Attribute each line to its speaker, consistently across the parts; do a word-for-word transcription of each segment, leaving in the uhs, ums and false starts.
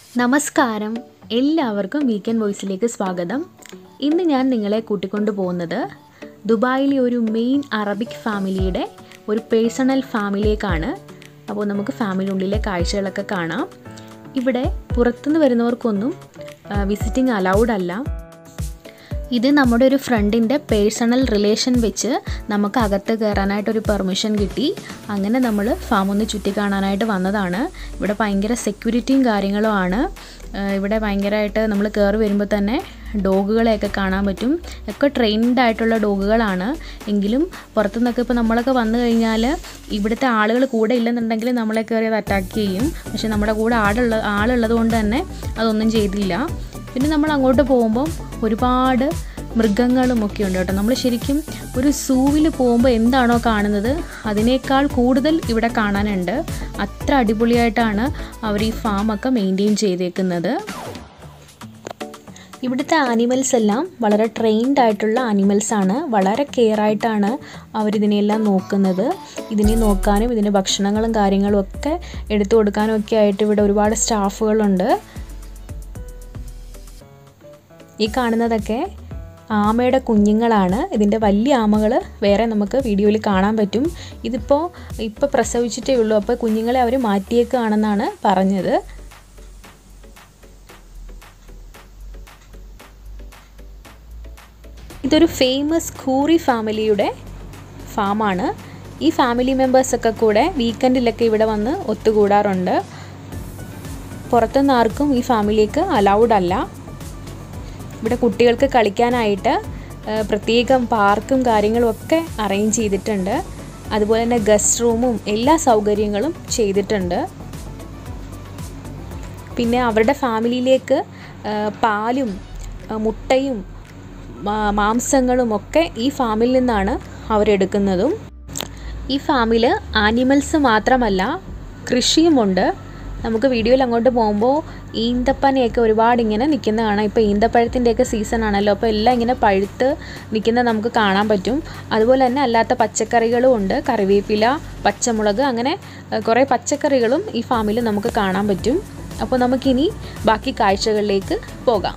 Speaker 1: നമസ്കാരം, എല്ലാവർക്കും വീക്കെൻഡ് വോയിസിലേക്ക് സ്വാഗതം. ഇന്ന് ഞാൻ നിങ്ങളെ കൂട്ടിക്കൊണ്ടു പോകുന്നത് ദുബായിലെ ഒരു മെയിൻ അറബിക് ഫാമിലിയുടെ ഒരു പേഴ്സണൽ ഫാമിലിയേക്കാണ്. അപ്പോൾ നമുക്ക് ഫാമിലിയുള്ളിലെ കാഴ്ചകളൊക്കെ കാണാം. ഇവിടെ പുറത്തുനിന്ന് വരുന്നവർക്കൊന്നും വിസിറ്റിംഗ് അലൗഡ് അല്ല. ഇത് നമ്മുടെ ഒരു ഫ്രണ്ടിൻ്റെ പേഴ്സണൽ റിലേഷൻ വെച്ച് നമുക്ക് അകത്ത് കയറാനായിട്ടൊരു പെർമിഷൻ കിട്ടി. അങ്ങനെ നമ്മൾ ഫാം ഒന്ന് ചുറ്റി കാണാനായിട്ട് വന്നതാണ്. ഇവിടെ ഭയങ്കര സെക്യൂരിറ്റിയും കാര്യങ്ങളും ആണ്. ഇവിടെ ഭയങ്കരമായിട്ട് നമ്മൾ കയറി വരുമ്പോൾ തന്നെ ഡോഗുകളെയൊക്കെ കാണാൻ പറ്റും. ഒക്കെ ട്രെയിൻഡ് ആയിട്ടുള്ള ഡോഗുകളാണ്. എങ്കിലും പുറത്തുനിന്നൊക്കെ ഇപ്പോൾ നമ്മളൊക്കെ വന്നു കഴിഞ്ഞാൽ ഇവിടുത്തെ ആളുകൾ കൂടെ ഇല്ലെന്നുണ്ടെങ്കിൽ നമ്മളെ കയറി അത് അറ്റാക്ക് ചെയ്യും. പക്ഷെ നമ്മുടെ കൂടെ ആളുള്ള ആളുള്ളത് കൊണ്ട് തന്നെ അതൊന്നും ചെയ്തില്ല. പിന്നെ നമ്മൾ അങ്ങോട്ട് പോകുമ്പോൾ ഒരുപാട് മൃഗങ്ങളും ഒക്കെ ഉണ്ട് കേട്ടോ. നമ്മൾ ശരിക്കും ഒരു സൂവിൽ പോകുമ്പോൾ എന്താണോ കാണുന്നത് അതിനേക്കാൾ കൂടുതൽ ഇവിടെ കാണാനുണ്ട്. അത്ര അടിപൊളിയായിട്ടാണ് അവർ ഈ ഫാമൊക്കെ മെയിൻറ്റെയിൻ ചെയ്തേക്കുന്നത്. ഇവിടുത്തെ ആനിമൽസ് എല്ലാം വളരെ ട്രെയിൻഡ് ആയിട്ടുള്ള ആനിമൽസാണ്. വളരെ കെയർ ആയിട്ടാണ് അവരിതിനെല്ലാം നോക്കുന്നത്. ഇതിനെ നോക്കാനും ഇതിന് ഭക്ഷണങ്ങളും കാര്യങ്ങളും ഒക്കെ എടുത്തു കൊടുക്കാനും ഒക്കെ ആയിട്ട് ഇവിടെ ഒരുപാട് സ്റ്റാഫുകളുണ്ട്. ഈ കാണുന്നതൊക്കെ ആമയുടെ കുഞ്ഞുങ്ങളാണ്. ഇതിൻ്റെ വലിയ ആമകൾ വേറെ നമുക്ക് വീഡിയോയിൽ കാണാൻ പറ്റും. ഇതിപ്പോൾ ഇപ്പോൾ പ്രസവിച്ചിട്ടേ ഉള്ളൂ. അപ്പോൾ കുഞ്ഞുങ്ങളെ അവർ മാറ്റിയേക്കാണെന്നാണ് പറഞ്ഞത്. ഇതൊരു ഫേമസ് ഖൂറി ഫാമിലിയുടെ ഫാമാണ്. ഈ ഫാമിലി മെമ്പേഴ്സൊക്കെ കൂടെ വീക്കെൻഡിലൊക്കെ ഇവിടെ വന്ന് ഒത്തുകൂടാറുണ്ട്. പുറത്തുനിന്ന് ആർക്കും ഈ ഫാമിലിക്ക് അലൗഡ് അല്ല. ഇവിടെ കുട്ടികൾക്ക് കളിക്കാനായിട്ട് പ്രത്യേകം പാർക്കും കാര്യങ്ങളും ഒക്കെ അറേഞ്ച് ചെയ്തിട്ടുണ്ട്. അതുപോലെ തന്നെ ഗസ്റ്റ് റൂമും എല്ലാ സൗകര്യങ്ങളും ചെയ്തിട്ടുണ്ട്. പിന്നെ അവരുടെ ഫാമിലിയിലേക്ക് പാലും മുട്ടയും മാംസങ്ങളും ഒക്കെ ഈ ഫാമിൽ നിന്നാണ് അവരെടുക്കുന്നതും. ഈ ഫാമിൽ ആനിമൽസ് മാത്രമല്ല കൃഷിയുമുണ്ട്. നമുക്ക് വീഡിയോയിൽ അങ്ങോട്ട് പോകുമ്പോൾ ഈന്തപ്പനയൊക്കെ ഒരുപാട് ഇങ്ങനെ നിൽക്കുന്ന കാണാം. ഇപ്പോൾ ഈന്തപ്പഴത്തിൻ്റെയൊക്കെ സീസൺ ആണല്ലോ. അപ്പോൾ എല്ലാം ഇങ്ങനെ പഴുത്ത് നിൽക്കുന്നത് നമുക്ക് കാണാൻ പറ്റും. അതുപോലെ തന്നെ അല്ലാത്ത പച്ചക്കറികളും ഉണ്ട്. കറിവേപ്പില, പച്ചമുളക്, അങ്ങനെ കുറേ പച്ചക്കറികളും ഈ ഫാമിൽ നമുക്ക് കാണാൻ പറ്റും. അപ്പോൾ നമുക്കിനി ബാക്കി കാഴ്ചകളിലേക്ക് പോകാം.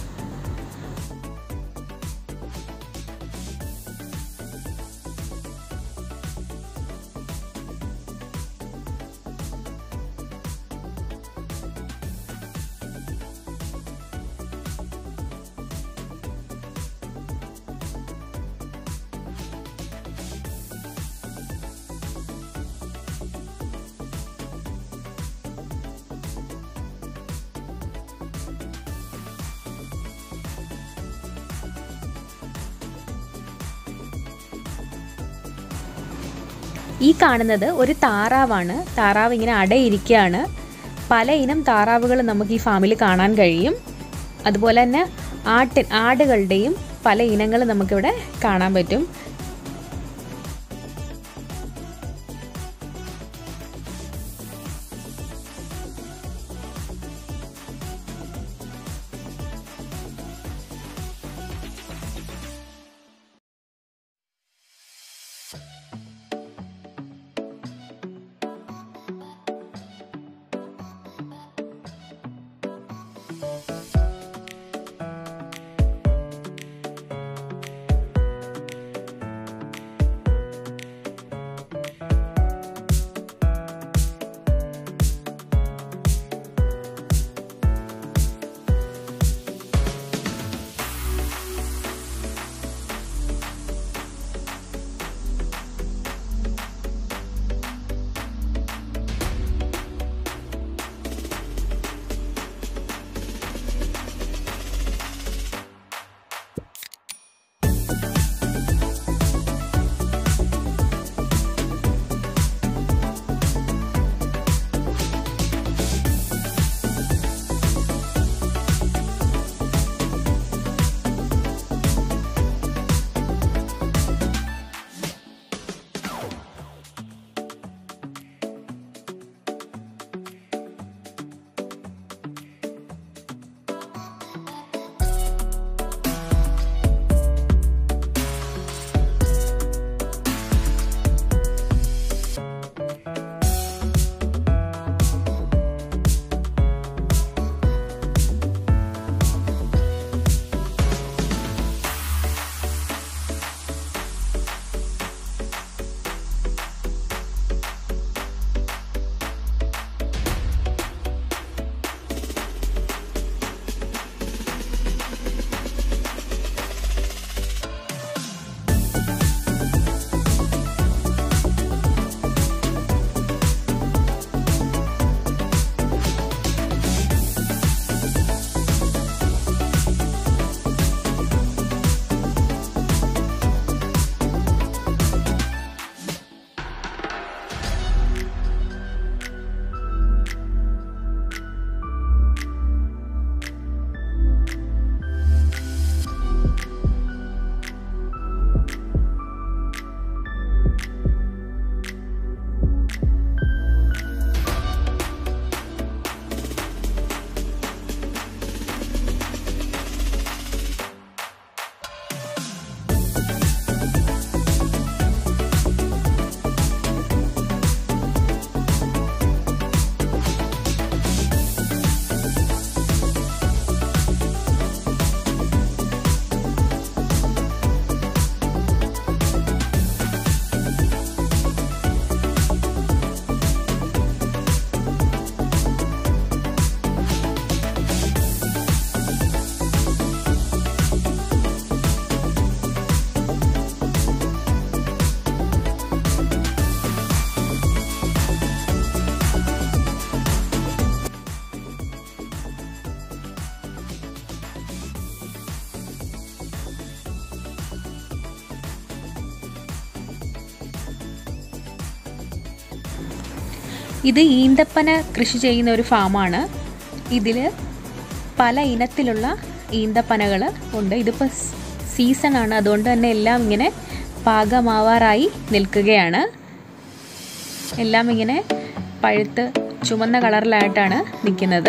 Speaker 1: ഈ കാണുന്നത് ഒരു താറാവാണ്. താറാവ് ഇങ്ങനെ അടയിരിക്കുകയാണ്. പല ഇനം താറാവുകൾ നമുക്ക് ഈ ഫാമിൽ കാണാൻ കഴിയും. അതുപോലെ തന്നെ ആട്ടിൻ ആടുകളുടെയും പല ഇനങ്ങൾ നമുക്കിവിടെ കാണാൻ പറ്റും. ഇത് ഈന്തപ്പന കൃഷി ചെയ്യുന്ന ഒരു ഫാമാണ്. ഇതിൽ പല ഇനത്തിലുള്ള ഈന്തപ്പനകൾ ഉണ്ട്. ഇതിപ്പോൾ സീസണാണ്, അതുകൊണ്ട് തന്നെ എല്ലാം ഇങ്ങനെ പാകമാവാറായി നിൽക്കുകയാണ്. എല്ലാം ഇങ്ങനെ പഴുത്ത് ചുവന്ന കളറിലായിട്ടാണ് നിൽക്കുന്നത്.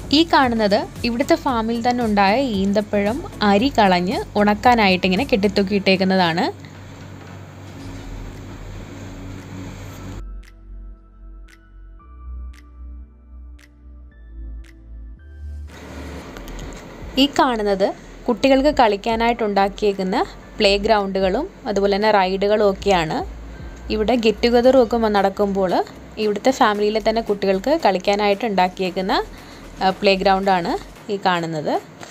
Speaker 1: ഈ കാണുന്നത് ഇവിടുത്തെ ഫാമിൽ തന്നെ ഉണ്ടായ ഈന്തപ്പഴം അരി കളഞ്ഞ് ഉണക്കാനായിട്ട് ഇങ്ങനെ കെട്ടിത്തൂക്കിയിട്ടേക്കുന്നതാണ്. ഈ കാണുന്നത് കുട്ടികൾക്ക് കളിക്കാനായിട്ട് ഉണ്ടാക്കിയേക്കുന്ന പ്ലേ ഗ്രൗണ്ടുകളും അതുപോലെ തന്നെ റൈഡുകളും ഒക്കെയാണ്. ഇവിടെ ഗെറ്റ് ടുഗദറും ഒക്കെ നടക്കുമ്പോൾ ഇവിടുത്തെ ഫാമിലിയിലെ തന്നെ കുട്ടികൾക്ക് കളിക്കാനായിട്ട് ഉണ്ടാക്കിയേക്കുന്ന പ്ലേ ഗ്രൗണ്ടാണ് ഈ കാണുന്നത്.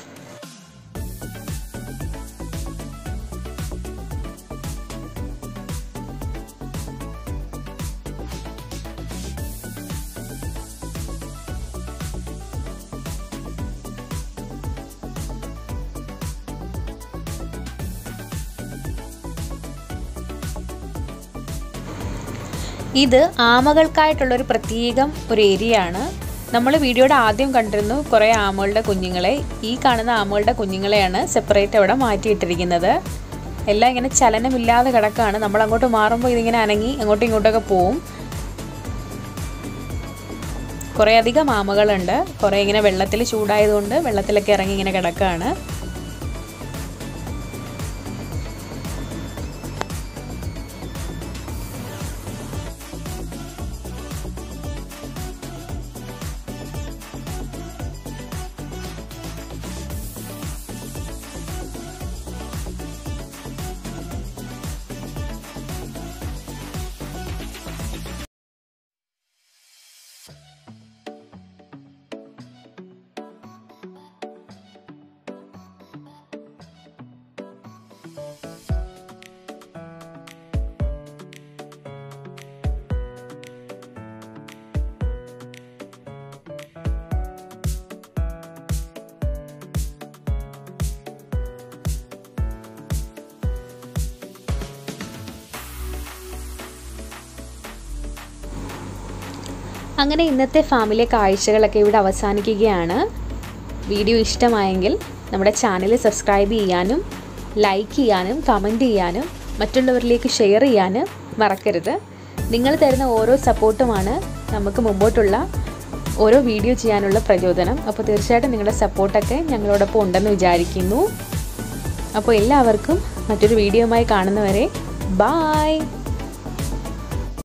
Speaker 1: ഇത് ആമകൾക്കായിട്ടുള്ളൊരു പ്രത്യേകം ഒരു ഏരിയ ആണ്. നമ്മൾ വീഡിയോയുടെ ആദ്യം കണ്ടിരുന്നു കുറേ ആമകളുടെ കുഞ്ഞുങ്ങളെ. ഈ കാണുന്ന ആമകളുടെ കുഞ്ഞുങ്ങളെയാണ് സെപ്പറേറ്റ് അവിടെ മാറ്റിയിട്ടിരിക്കുന്നത്. എല്ലാം ഇങ്ങനെ ചലനമില്ലാതെ കിടക്കുകയാണ്. നമ്മൾ അങ്ങോട്ട് മാറുമ്പോൾ ഇതിങ്ങനെ അനങ്ങി അങ്ങോട്ടും ഇങ്ങോട്ടൊക്കെ പോവും. കുറേ അധികം ആമകളുണ്ട്. കുറേ ഇങ്ങനെ വെള്ളത്തിൽ ചൂടായതുകൊണ്ട് വെള്ളത്തിലൊക്കെ ഇറങ്ങി ഇങ്ങനെ കിടക്കുകയാണ്. അങ്ങനെ ഇന്നത്തെ ഫാമിലെ കാഴ്ചകളൊക്കെ ഇവിടെ അവസാനിക്കുകയാണ്. വീഡിയോ ഇഷ്ടമായെങ്കിൽ നമ്മുടെ ചാനൽ സബ്സ്ക്രൈബ് ചെയ്യാനും ലൈക്ക് ചെയ്യാനും കമൻറ്റ് ചെയ്യാനും മറ്റുള്ളവരിലേക്ക് ഷെയർ ചെയ്യാനും മറക്കരുത്. നിങ്ങൾ തരുന്ന ഓരോ സപ്പോർട്ടുമാണ് നമുക്ക് മുമ്പോട്ടുള്ള ഓരോ വീഡിയോ ചെയ്യാനുള്ള പ്രചോദനം. അപ്പോൾ തീർച്ചയായിട്ടും നിങ്ങളുടെ സപ്പോർട്ടൊക്കെ ഞങ്ങളോടൊപ്പം ഉണ്ടെന്ന് വിചാരിക്കുന്നു. അപ്പോൾ എല്ലാവർക്കും മറ്റൊരു വീഡിയോയുമായി കാണുന്നവരെ ബായ്.